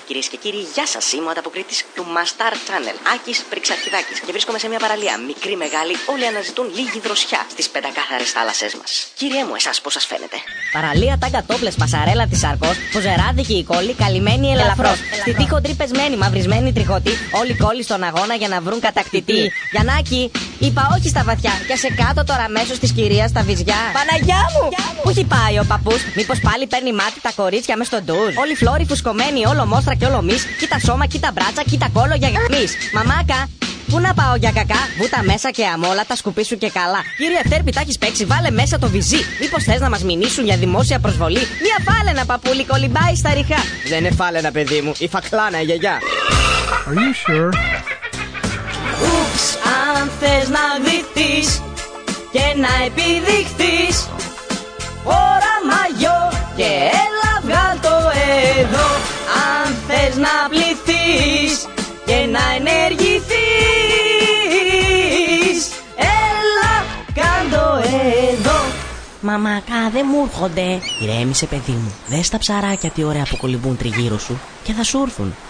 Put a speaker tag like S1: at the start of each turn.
S1: Κυρίες και κύριοι, γεια σας. Είμαι ο ανταποκρίτης του Mastar Channel, Άκης Πριξαρχιδάκης, και βρίσκομαι σε μια παραλία. Μικρή, μεγάλη, όλοι αναζητούν λίγη δροσιά στις πεντακάθαρες θάλασσές μας. Κύριε μου, εσάς πώς σας φαίνεται?
S2: Παραλία, τάγκα, τόπλες, πασαρέλα της Αρκός, ποζεράδικη η κόλλη, καλυμμένη ελαφρώς. Στη τείχο τρυπεσμένη, μαυρισμένη τριχωτή, όλοι κόλλοι στον αγώνα για να βρουν κατακτητή. Γιαννάκη, είπα όχι στα βαθιά, και σε κάτω τώρα μέσω της κυρίας στα βυζιά. Παναγιά μου! Πού έχει πάει ο παππούς, μήπως πάλι παίρνει μάτι τα κορίτσια μες στον ντουζ? Όλοι φλόροι φουσκωμένοι, όλο μόστρα και όλο μυς. Κοίτα σώμα, κοίτα μπράτσα, κοίτα κόλλο για γαμίς. Μαμάκα, πού να πάω για κακά? Βούτα μέσα και αμόλα, τα σκουπίσου και καλά. Κύριε Ευτέρπη, τα έχεις παίξει, βάλε μέσα το βυζί. Μήπως θες να μας μηνύσουν για δημόσια προσβολή? Μια φάλαινα παππούλη κολυμπάει στα ριχά.
S3: Δεν είναι φάλαινα, παιδί μου, η φακλάνα, η γιαγιά.
S4: Are you sure?
S2: Ούψ, αν θες να δειχτείς και να επιδειχτείς, φορά μαγιό και έλα βγάλ' το εδώ. Αν θες να πληθείς και να ενεργηθείς, έλα κάν' το εδώ. Μαμακά, δεν μου έρχονται. Ηρέμησε, παιδί μου, δες τα ψαράκια τι ωραία που κολυμπούν τριγύρω σου και θα σου έρθουν.